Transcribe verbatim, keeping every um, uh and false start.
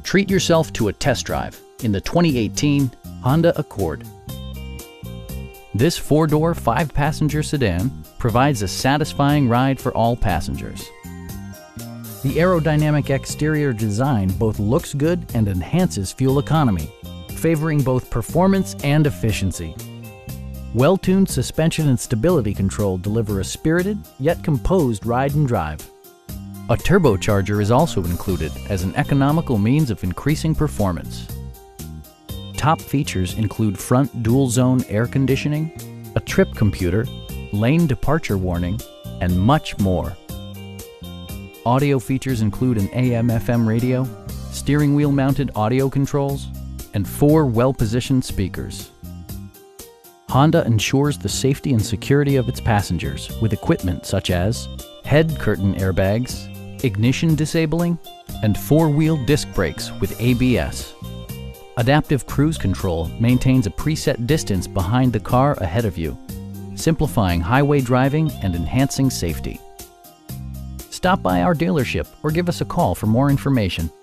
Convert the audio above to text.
Treat yourself to a test drive in the twenty eighteen Honda Accord. This four-door, five-passenger sedan provides a satisfying ride for all passengers. The aerodynamic exterior design both looks good and enhances fuel economy, favoring both performance and efficiency. Well-tuned suspension and stability control deliver a spirited yet composed ride and drive. A turbocharger is also included as an economical means of increasing performance. Top features include front dual-zone air conditioning, a trip computer, lane departure warning, and much more. Audio features include an A M F M radio, steering wheel mounted audio controls, and four well-positioned speakers. Honda ensures the safety and security of its passengers with equipment such as head curtain airbags, ignition disabling, and four-wheel disc brakes with A B S. Adaptive Cruise Control maintains a preset distance behind the car ahead of you, simplifying highway driving and enhancing safety. Stop by our dealership or give us a call for more information.